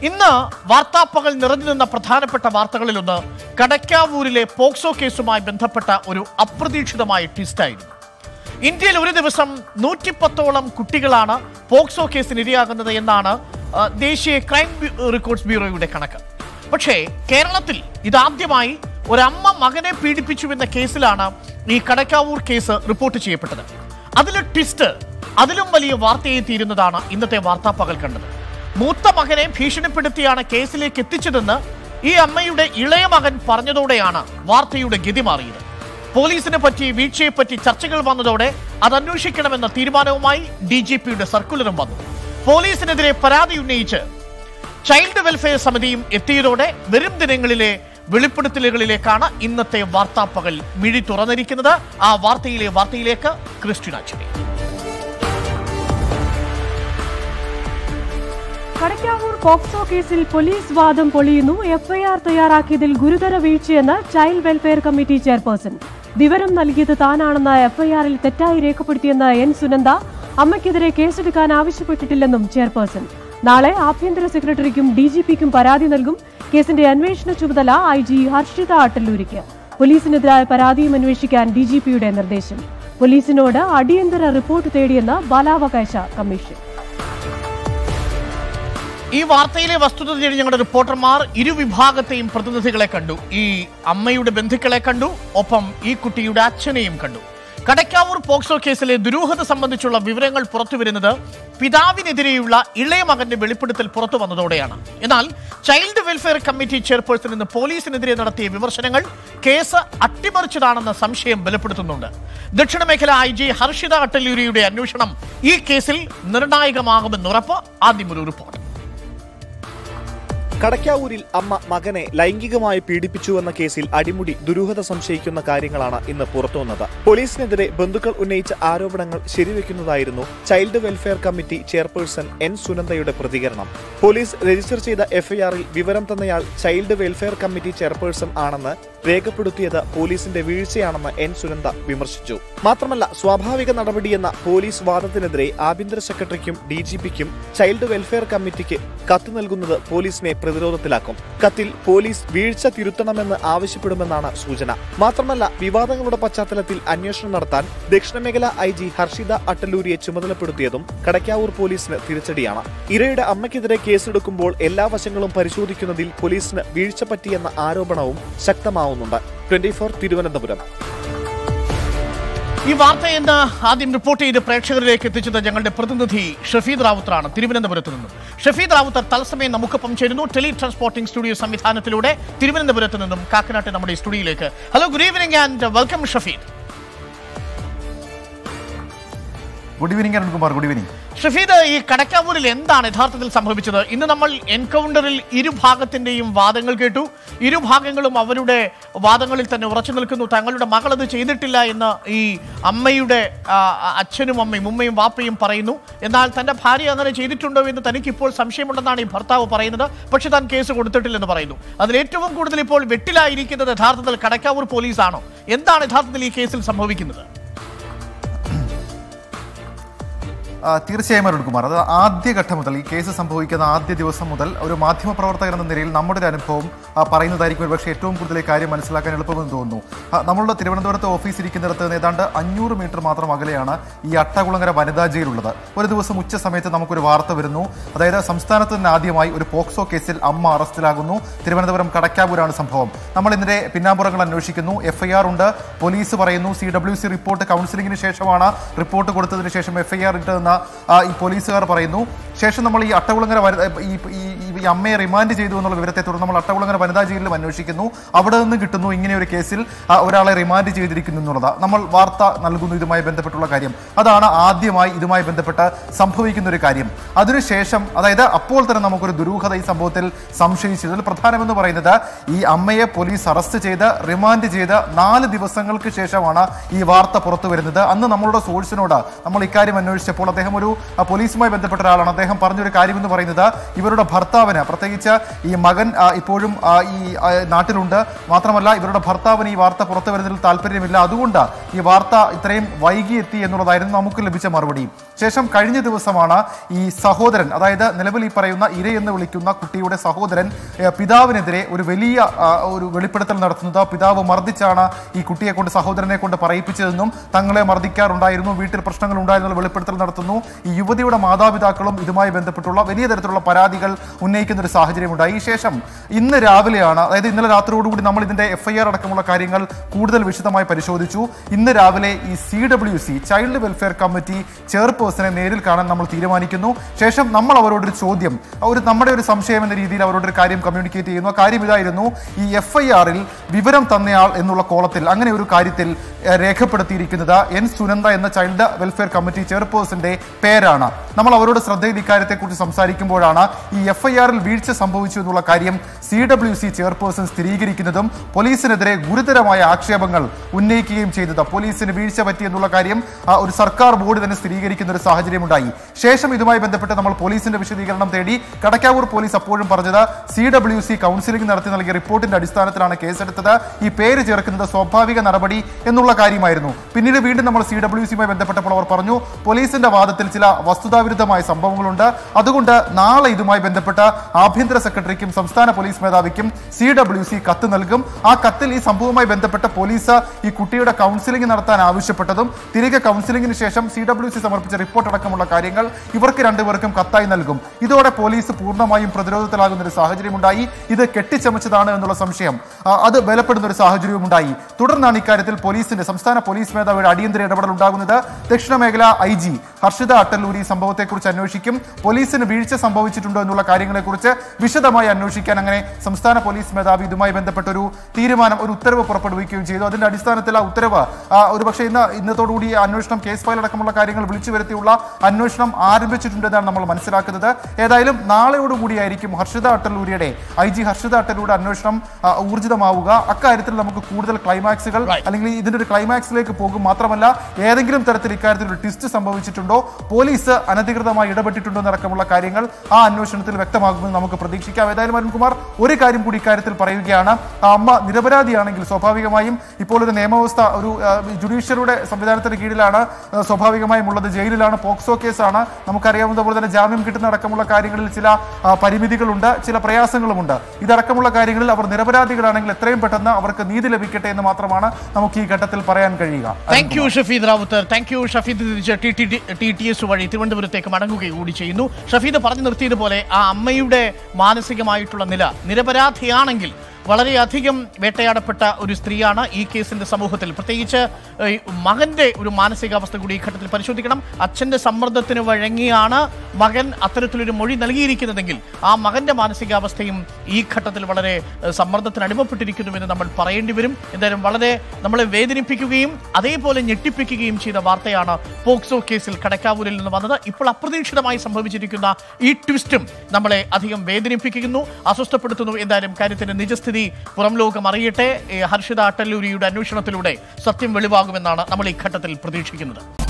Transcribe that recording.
ഇന്ന് വാർത്താപ്പകൽ നിറഞ്ഞു നിന്ന പ്രധാനപ്പെട്ട വാർത്തകളിലൊന്ന് കടക്കാവൂരിലെ പോക്സോ കേസുമായി ബന്ധപ്പെട്ട ഒരു അപ്രതീക്ഷിതമായ ട്വിസ്റ്റായിരുന്നു. ഇന്ത്യയിൽ ഒരു ദിവസം 110ഓളം കുട്ടികളാണ് പോക്സോ കേസിന് ഇരയാകുന്നത് എന്നാണ് ദേശീയ ക്രൈം റെക്കോർഡ്സ് ബ്യൂറോയുടെ കണക്ക്. പക്ഷേ കേരളത്തിൽ ഇതാദ്യമായി ഒരമ്മ മകനെ പീഡിപ്പിച്ചുവെന്ന കേസിലാണ് ഈ കടക്കാവൂർ കേസ് റിപ്പോർട്ട് ചെയ്യപ്പെട്ടത്. അതിലെ ട്വിസ്റ്റ് അതിലും വലിയ വാർത്തയായി തീരുന്നതാണ് ഇന്നത്തെ വാർത്താപ്പകൽ കണ്ടത്. മൂത്ത മകനെ ഭീഷണിപ്പെടുത്തിയാണ് കേസിലേക്ക് എത്തിച്ചതെന്ന് ഈ അമ്മയുടെ ഇളയ മകൻ പറഞ്ഞതോടെയാണ് വാർത്തയുടെ ഗതി മാറിയത്. പോലീസിനെ പറ്റി വീഴ്ചയെപ്പറ്റി ചർച്ചകൾ വന്നതോടെ അത് അന്വേഷിക്കണമെന്ന തീരുമാനവുമായി DGPയുടെ സർക്കുലറും വന്നു. പോലീസിനെതിരെ പരാതി ഉന്നയിച്ച് ചൈൽഡ് വെൽഫെയർ സമിതിയും എത്തിയതോടെ വരും ദിനങ്ങളിലെ വെളിപ്പെടുത്തലുകളിലേക്കാണ് ഇന്നത്തെ വാർത്താപ്പകൽ മിഴി തുറന്നിരിക്കുന്നത്. ആ വാർത്തയിലേക്ക് ക്രിസ്റ്റിന ചെടി. കടക്കാവൂർ പോക്സോ കേസിൽ പോലീസ് വാദം പൊളിയുന്നു. FIR തയ്യാറാക്കിയതിൽ ഗുരുതര വീഴ്ചയെന്ന് ചൈൽഡ് വെൽഫെയർ കമ്മിറ്റി ചെയർപേഴ്സൺ. വിവരം നൽകിയത് താനാണെന്ന് FIRൽ തെറ്റായി രേഖപ്പെടുത്തിയെന്ന് N സുനന്ദ. അമ്മയ്ക്കെതിരെ കേസെടുക്കാൻ ആവശ്യപ്പെട്ടിട്ടില്ലെന്നും ചെയർപേഴ്സൺ. നാളെ ആഭ്യന്തര സെക്രട്ടറിക്കും DGPക്കും പരാതി നൽകും. കേസിന്റെ അന്വേഷണ ചുമതല IG ഹർഷിത അട്ടല്ലൂരിക്ക്. പോലീസിനെതിരായ പരാതിയും അന്വേഷിക്കാൻ DGPയുടെ നിർദ്ദേശം. പോലീസിനോട് അടിയന്തര റിപ്പോർട്ട് തേടിയെന്ന് ബാലാവകാശ കമ്മീഷൻ. ഈ വാർത്തയിലെ വസ്തുത തേടി ഞങ്ങളുടെ റിപ്പോർട്ടർമാർ ഇരുവിഭാഗത്തെയും പ്രതിനിധികളെ കണ്ടു. ഈ അമ്മയുടെ ബന്ധുക്കളെ കണ്ടു, ഒപ്പം ഈ കുട്ടിയുടെ അച്ഛനെയും കണ്ടു. കടക്കാവൂർ പോക്സോ കേസിലെ ദുരൂഹത സംബന്ധിച്ചുള്ള വിവരങ്ങൾ പുറത്തുവരുന്നത് പിതാവിനെതിരെയുള്ള ഇളയ മകന്റെ വെളിപ്പെടുത്തൽ പുറത്തു വന്നതോടെയാണ്. എന്നാൽ ചൈൽഡ് വെൽഫെയർ കമ്മിറ്റി ചെയർപേഴ്സൺ ഇന്ന് പോലീസിനെതിരെ നടത്തിയ വിമർശനങ്ങൾ കേസ് അട്ടിമറിച്ചതാണെന്ന സംശയം ബലപ്പെടുത്തുന്നുണ്ട്. ദക്ഷിണ മേഖല IG ഹർഷിത അട്ടല്ലൂരിയുടെ അന്വേഷണം ഈ കേസിൽ നിർണായകമാകുമെന്നുറപ്പ്. ആദ്യം ഒരു റിപ്പോർട്ട്. കടക്കാവൂരിൽ അമ്മ മകനെ ലൈംഗികമായി പീഡിപ്പിച്ചുവെന്ന കേസിൽ അടിമുടി ദുരൂഹത സംശയിക്കുന്ന കാര്യങ്ങളാണ് ഇന്ന് പുറത്തുവന്നത്. പോലീസിനെതിരെ ബന്ധുക്കൾ ഉന്നയിച്ച ആരോപണങ്ങൾ ശരിവെക്കുന്നതായിരുന്നു child welfare committee chairperson N സുനന്ദയുടെ പ്രതികരണം. പോലീസ് രജിസ്റ്റർ ചെയ്ത FIRൽ വിവരം തന്നയാൾ ചൈൽഡ് വെൽഫെയർ കമ്മിറ്റി ചെയർപേഴ്സൺ ആണെന്ന് രേഖപ്പെടുത്തിയത് പോലീസിന്റെ വീഴ്ചയാണെന്ന് N സുനന്ദ വിമർശിച്ചു. മാത്രമല്ല, സ്വാഭാവിക നടപടിയെന്ന പോലീസ് വാദത്തിനെതിരെ ആഭ്യന്തര സെക്രട്ടറിക്കും DGPക്കും ചൈൽഡ് വെൽഫെയർ കമ്മിറ്റിക്ക് കത്ത് നൽകുന്നത് പോലീസിനെ പ്രതിരോധത്തിലാക്കും. കത്തിൽ പോലീസ് വീഴ്ച തിരുത്തണമെന്ന് ആവശ്യപ്പെടുമെന്നാണ് സൂചന. മാത്രമല്ല, വിവാദങ്ങളുടെ പശ്ചാത്തലത്തിൽ അന്വേഷണം നടത്താൻ ദക്ഷിണ മേഖല IG ഹർഷിത അട്ടല്ലൂരിയെ ചുമതലപ്പെടുത്തിയതും കടക്കാവൂർ പോലീസിന് തിരിച്ചടിയാണ്. ഇരയുടെ അമ്മയ്ക്കെതിരെ കേസെടുക്കുമ്പോൾ എല്ലാ വശങ്ങളും പരിശോധിക്കുന്നതിൽ പോലീസിന് വീഴ്ച പറ്റിയെന്ന ആരോപണവും ശക്തമാവുന്നുണ്ട്. 24 തിരുവനന്തപുരം. ഈ വാർത്ത എന്ന് ആദ്യം റിപ്പോർട്ട് ചെയ്ത് പ്രേക്ഷകരിലേക്ക് എത്തിച്ചത് ഞങ്ങളുടെ പ്രതിനിധി ഷഫീദ് റാവുത്തറാണ്, തിരുവനന്തപുരത്ത് നിന്നും. ഷഫീദ് റാവുത്തർ തത്സമയം നമുക്കൊപ്പം ചേരുന്നു ടെലി ട്രാൻസ്പോർട്ടിംഗ് സ്റ്റുഡിയോ സംവിധാനത്തിലൂടെ തിരുവനന്തപുരത്ത് നിന്നും കാക്കനാട്ടെ നമ്മുടെ സ്റ്റുഡിയോയിലേക്ക്. Hello, good evening and welcome Shafeed. Good evening Arunkumar. Good evening Shafeed. ഈ കടക്കാവൂരിൽ എന്താണ് യഥാർത്ഥത്തിൽ സംഭവിച്ചത്? ഇന്ന് നമ്മൾ എൻകൗണ്ടറിൽ ഇരുഭാഗത്തിന്റെയും വാദങ്ങൾ കേട്ടു. ഇരുഭാഗങ്ങളും അവരുടെ വാദങ്ങളിൽ തന്നെ ഉറച്ചു നിൽക്കുന്നു. തങ്ങളുടെ മകൾ അത് ചെയ്തിട്ടില്ല എന്ന് ഈ അമ്മയുടെ അച്ഛനും അമ്മയും ഉമ്മയും വാപ്പയും പറയുന്നു. എന്നാൽ തന്റെ ഭാര്യ അങ്ങനെ ചെയ്തിട്ടുണ്ടോ എന്ന് തനിക്കിപ്പോൾ സംശയമുണ്ടെന്നാണ് ഈ ഭർത്താവ് പറയുന്നത്. പക്ഷെ താൻ കേസ് കൊടുത്തിട്ടില്ലെന്ന് പറയുന്നു. അതിൽ ഏറ്റവും കൂടുതൽ ഇപ്പോൾ വെട്ടിലായിരിക്കുന്നത് യഥാർത്ഥത്തിൽ കടക്കാവൂർ പോലീസാണോ? എന്താണ് യഥാർത്ഥത്തിൽ ഈ കേസിൽ സംഭവിക്കുന്നത്? തീർച്ചയായും അരുൺകുമാർ, അത് ആദ്യഘട്ടം മുതൽ, ഈ കേസ് സംഭവിക്കുന്ന ആദ്യ ദിവസം മുതൽ ഒരു മാധ്യമപ്രവർത്തകർ എന്ന നിലയിൽ നമ്മുടെ ഒരു അനുഭവം പറയുന്നതായിരിക്കും പക്ഷേ ഏറ്റവും കൂടുതൽ ഈ കാര്യം മനസ്സിലാക്കാൻ എളുപ്പമെന്ന് തോന്നുന്നു. നമ്മളുടെ തിരുവനന്തപുരത്ത് ഓഫീസ് ഇരിക്കുന്നിടത്ത് ഏതാണ്ട് 500 മീറ്റർ മാത്രം അകലെയാണ് ഈ അട്ടകുളങ്ങര വനിതാ ജയിലുള്ളത്. ഒരു ദിവസം ഉച്ച സമയത്ത് നമുക്കൊരു വാർത്ത വരുന്നു. അതായത് സംസ്ഥാനത്ത് തന്നെ ആദ്യമായി ഒരു പോക്സോ കേസിൽ അമ്മ അറസ്റ്റിലാകുന്നു. തിരുവനന്തപുരം കടക്കാവൂരാണ് സംഭവം. നമ്മൾ ഇതിന്റെ പിന്നാമ്പുറങ്ങൾ അന്വേഷിക്കുന്നു. FIR ഉണ്ട്. പോലീസ് പറയുന്നു CWC റിപ്പോർട്ട് കൗൺസിലിംഗിന് ശേഷമാണ് റിപ്പോർട്ട് കൊടുത്തതിന് ശേഷം FIR ഇട്ടതെന്ന് ഈ പോലീസുകാർ പറയുന്നു. ശേഷം നമ്മൾ ഈ അട്ടകുളങ്ങര ഈ അമ്മയെ റിമാൻഡ് ചെയ്തു എന്നുള്ള വിവരത്തെ തുടർന്ന് നമ്മൾ അട്ടകുളങ്ങര വനിതാ ജയിലിലും അന്വേഷിക്കുന്നു. അവിടെ നിന്ന് കിട്ടുന്നു ഇങ്ങനെ ഒരു കേസിൽ ഒരാളെ റിമാൻഡ് ചെയ്തിരിക്കുന്നു എന്നുള്ളതാണ് നമ്മൾ വാർത്ത നൽകുന്നു. ഇതുമായി ബന്ധപ്പെട്ടുള്ള കാര്യം അതാണ് ആദ്യമായി ഇതുമായി ബന്ധപ്പെട്ട് സംഭവിക്കുന്ന ഒരു കാര്യം. അതിനുശേഷം, അതായത് അപ്പോൾ തന്നെ നമുക്കൊരു ദുരൂഹത ഈ സംഭവത്തിൽ സംശയിച്ചതിൽ പ്രധാനമെന്ന് പറയുന്നത് ഈ അമ്മയെ പോലീസ് അറസ്റ്റ് ചെയ്ത് റിമാൻഡ് ചെയ്ത് 4 ദിവസങ്ങൾക്ക് ശേഷമാണ് ഈ വാർത്ത പുറത്തു വരുന്നത്. അന്ന് നമ്മളുടെ സോഴ്സിനോട് നമ്മൾ ഇക്കാര്യം അന്വേഷിച്ചപ്പോൾ അദ്ദേഹം ഒരു പോലീസുമായി ബന്ധപ്പെട്ട ഒരാളാണ്. അദ്ദേഹം പറഞ്ഞൊരു കാര്യമെന്ന് പറയുന്നത് ഇവരുടെ ഭർത്താവിന്, പ്രത്യേകിച്ച് ഈ മകൻ ഇപ്പോഴും ഈ നാട്ടിലുണ്ട്, മാത്രമല്ല ഇവരുടെ ഭർത്താവിന് ഈ വാർത്ത പുറത്തു വരുന്നതിൽ താല്പര്യമില്ല, അതുകൊണ്ട് ഈ വാർത്ത ഇത്രയും വൈകിയെത്തി എന്നുള്ളതായിരുന്നു നമുക്ക് ലഭിച്ച മറുപടി. ശേഷം കഴിഞ്ഞ ദിവസമാണ് ഈ സഹോദരൻ, അതായത് നിലവിൽ ഈ പറയുന്ന ഇര എന്ന് വിളിക്കുന്ന കുട്ടിയുടെ സഹോദരൻ പിതാവിനെതിരെ ഒരു വലിയ ഒരു വെളിപ്പെടുത്തൽ നടത്തുന്നത്. പിതാവ് മർദ്ദിച്ചാണ് ഈ കുട്ടിയെ കൊണ്ട്, സഹോദരനെ കൊണ്ട് പറയിപ്പിച്ചതെന്നും തങ്ങളെ മർദ്ദിക്കാറുണ്ടായിരുന്നു, വീട്ടിൽ പ്രശ്നങ്ങൾ ഉണ്ടായിരുന്നുള്ള വെളിപ്പെടുത്തൽ നടത്തുന്നു. ഈ യുവതിയുടെ മാതാപിതാക്കളും ഇതുമായി ബന്ധപ്പെട്ടുള്ള വലിയ തരത്തിലുള്ള പരാതികൾ ഉന്നയിക്കുന്ന ഒരു സാഹചര്യമുണ്ടായി. ശേഷം ഇന്ന് രാവിലെയാണ്, അതായത് ഇന്നലെ രാത്രിയോടുകൂടി നമ്മൾ ഇതിന്റെ FIR അടക്കമുള്ള കാര്യങ്ങൾ കൂടുതൽ വിശദമായി പരിശോധിച്ചു. ഇന്ന് രാവിലെ ഈ CWC ചൈൽഡ് വെൽഫെയർ കമ്മിറ്റി ചെയർപേഴ്സണെ നേരിൽ കാണാൻ നമ്മൾ തീരുമാനിക്കുന്നു. ശേഷം നമ്മൾ അവരോടൊരു ചോദ്യം, നമ്മുടെ ഒരു സംശയം എന്ന രീതിയിൽ അവരോടൊരു കാര്യം കമ്മ്യൂണിക്കേറ്റ് ചെയ്യുന്നു. ആ കാര്യം ഇതായിരുന്നു, ഈ FIR-ൽ വിവരം തന്നയാൾ എന്നുള്ള കോളത്തിൽ അങ്ങനെ ഒരു കാര്യത്തിൽ രേഖപ്പെടുത്തിയിരിക്കുന്നത് N സുനന്ദ എന്ന ചൈൽഡ് വെൽഫെയർ കമ്മിറ്റി ചെയർപേഴ്സന്റെ പേരാണ്. നമ്മൾ അവരോട് ശ്രദ്ധയിൽ ഇക്കാര്യത്തെക്കുറിച്ച് സംസാരിക്കുമ്പോഴാണ് ഈ FIR-ൽ വീഴ്ച സംഭവിച്ചു എന്നുള്ള കാര്യം CWC ചെയർപേഴ്സൺ സ്ഥിരീകരിക്കുന്നതും പോലീസിനെതിരെ ഗുരുതരമായ ആക്ഷേപങ്ങൾ ഉന്നയിക്കുകയും ചെയ്തത്. പോലീസിന് വീഴ്ച പറ്റി എന്നുള്ള കാര്യം ഒരു സർക്കാർ ബോർഡ് തന്നെ സ്ഥിരീകരിക്കുന്ന ഒരു സാഹചര്യമുണ്ടായി. ശേഷം ഇതുമായി ബന്ധപ്പെട്ട് നമ്മൾ പോലീസിന്റെ വിശദീകരണം തേടി. കടക്കാവൂർ പോലീസ് അപ്പോഴും പറഞ്ഞത് CWC കൗൺസിലിംഗ് നടത്തി നൽകിയ റിപ്പോർട്ടിന്റെ അടിസ്ഥാനത്തിലാണ് കേസെടുത്തത്, ഈ പേര് ചേർക്കുന്നത് സ്വാഭാവിക നടപടി എന്നുള്ള കാര്യമായിരുന്നു. പിന്നീട് വീണ്ടും നമ്മൾ CWC-യുമായി ബന്ധപ്പെട്ടപ്പോൾ അവർ പറഞ്ഞു പോലീസിന്റെ വാദത്തിൽ ചില വസ്തുതാവിരുദ്ധമായ സംഭവങ്ങളുണ്ട്, അതുകൊണ്ട് നാളെ ഇതുമായി ബന്ധപ്പെട്ട് ആഭ്യന്തര സെക്രട്ടറിക്കും സംസ്ഥാന പോലീസ് മേധാവിക്കും CWC കത്ത് നൽകും. ആ കത്തിൽ ഈ സംഭവവുമായി ബന്ധപ്പെട്ട പോലീസ് ഈ കുട്ടിയുടെ കൗൺസിലിംഗ് നടത്താൻ ആവശ്യപ്പെട്ടതും തിരികെ കൗൺസിലിംഗിന് ശേഷം CWC സമർപ്പിച്ച റിപ്പോർട്ട് അടക്കമുള്ള കാര്യങ്ങൾ ഇവർക്ക് രണ്ടുപേർക്കും കത്തായി നൽകും. ഇതോടെ പോലീസ് പൂർണ്ണമായും പ്രതിരോധത്തിലാകുന്ന ഒരു സാഹചര്യമുണ്ടായി. ഇത് കെട്ടിച്ചമച്ചതാണ് എന്നുള്ള സംശയം അത് ബലപ്പെടുന്ന ഒരു സാഹചര്യവുമുണ്ടായി. തുടർന്നാണ് ഇക്കാര്യത്തിൽ പോലീസിന്റെ, സംസ്ഥാന പോലീസ് മേധാവിയുടെ അടിയന്തര ഇടപെടൽ ഉണ്ടാകുന്നത്. ദക്ഷിണ മേഖല IG ഹർഷിത അട്ടല്ലൂരി സംഭവത്തെക്കുറിച്ച് അന്വേഷിക്കും. പോലീസിന് വീഴ്ച സംഭവിച്ചിട്ടുണ്ടോ എന്നുള്ള കാര്യങ്ങളെക്കുറിച്ച് വിശദമായി അന്വേഷിക്കാൻ അങ്ങനെ സംസ്ഥാന പോലീസ് മേധാവി ഇതുമായി ബന്ധപ്പെട്ട ഒരു തീരുമാനം, ഒരു ഉത്തരവ് പുറപ്പെടുവിക്കുകയും ചെയ്തു. അതിന്റെ അടിസ്ഥാനത്തിൽ ആ ഉത്തരവ് ഒരുപക്ഷെ ഇന്നത്തോടുകൂടി അന്വേഷണം, കേസ് ഫയൽ അടക്കമുള്ള കാര്യങ്ങൾ വിളിച്ചു വരുത്തിയുള്ള അന്വേഷണം ആരംഭിച്ചിട്ടുണ്ടെന്നാണ് നമ്മൾ മനസ്സിലാക്കുന്നത്. ഏതായാലും നാളെയോടുകൂടിയായിരിക്കും ഹർഷിത അട്ടല്ലൂരിയുടെ, IG ഹർഷിത അട്ടല്ലൂരിയുടെ അന്വേഷണം ഊർജിതമാവുക. അക്കാര്യത്തിൽ നമുക്ക് കൂടുതൽ ക്ലൈമാക്സുകൾ, അല്ലെങ്കിൽ ഇതിന്റെ ഒരു ക്ലൈമാക്സിലേക്ക് പോകും. മാത്രമല്ല ഏതെങ്കിലും തരത്തിൽ ഇക്കാര്യത്തിൽ ഒരു ട്വിസ്റ്റ് സംഭവിച്ചിട്ടുണ്ടോ, പോലീസ് അനധികൃതമായി ഇടപെട്ടിട്ടുണ്ടോ എന്നടക്കമുള്ള കാര്യങ്ങൾ ആ അന്വേഷണത്തിൽ വ്യക്തമാകുമെന്ന് നമുക്ക് പ്രതീക്ഷിക്കാം. ഏതായാലും അരുൺകുമാർ ഒരു കാര്യം കൂടി ഇക്കാര്യത്തിൽ പറയുകയാണ്, ആ അമ്മ നിരപരാധിയാണെങ്കിൽ സ്വാഭാവികമായും ഇപ്പോൾ ഒരു നിയമവ്യവസ്ഥ, ഒരു ജുഡീഷ്യറിയുടെ സംവിധാനത്തിന് കീഴിലാണ് സ്വാഭാവികമായും ഉള്ളത്, ജയിലിലാണ്, പോക്സോ കേസാണ്. നമുക്കറിയാവുന്നതുപോലെ തന്നെ ജാമ്യം കിട്ടുന്ന അടക്കമുള്ള കാര്യങ്ങളിൽ ചില പരിമിതികളുണ്ട്, ചില പ്രയാസങ്ങളുമുണ്ട്. ഇതടക്കമുള്ള കാര്യങ്ങളിൽ അവർ നിരപരാധികളാണെങ്കിൽ എത്രയും പെട്ടെന്ന് അവർക്ക് നീതി ലഭിക്കട്ടെ എന്ന് മാത്രമാണ് നമുക്ക് ഈ ഘട്ടത്തിൽ പറയാൻ കഴിയുക. Thank you Shafeed Rawther. Thank you Shafeed. TTS വഴി തിരുവനന്തപുരത്തേക്ക് മടങ്ങുക കൂടി ചെയ്യുന്നു. ഷഫീദ് പറഞ്ഞു നിർത്തിയതുപോലെ ആ അമ്മയുടെ മാനസികമായിട്ടുള്ള നില, നിരപരാധിയാണെങ്കിൽ വളരെയധികം വേട്ടയാടപ്പെട്ട ഒരു സ്ത്രീയാണ് ഈ കേസിന്റെ സമൂഹത്തിൽ. പ്രത്യേകിച്ച് മകന്റെ ഒരു മാനസികാവസ്ഥ കൂടി ഈ ഘട്ടത്തിൽ പരിശോധിക്കണം. അച്ഛന്റെ സമ്മർദ്ദത്തിന് വഴങ്ങിയാണ് മകൻ അത്തരത്തിലൊരു മൊഴി നൽകിയിരിക്കുന്നതെങ്കിൽ ആ മകന്റെ മാനസികാവസ്ഥയും ഈ ഘട്ടത്തിൽ വളരെ സമ്മർദ്ദത്തിന് അടിമപ്പെട്ടിരിക്കുന്നുവെന്ന് നമ്മൾ പറയേണ്ടി വരും. എന്തായാലും വളരെ നമ്മളെ വേദനിപ്പിക്കുകയും അതേപോലെ ഞെട്ടിപ്പിക്കുകയും ചെയ്ത വാർത്തയാണ് പോക്സോ കേസിൽ കടക്കാവൂരിൽ നിന്ന് വന്നത്. ഇപ്പോൾ അപ്രതീക്ഷിതമായി സംഭവിച്ചിരിക്കുന്ന ഈ ട്വിസ്റ്റും നമ്മളെ അധികം വേദനിപ്പിക്കുന്നു, അസ്വസ്ഥപ്പെടുത്തുന്നു. എന്തായാലും കാര്യത്തിന്റെ നിജസ്ഥിതി പുറം ലോകം അറിയട്ടെ. ഹർഷിത അട്ടല്ലൂരിയുടെ അന്വേഷണത്തിലൂടെ സത്യം വെളിവാകുമെന്നാണ് നമ്മൾ ഈ ഘട്ടത്തിൽ പ്രതീക്ഷിക്കുന്നത്.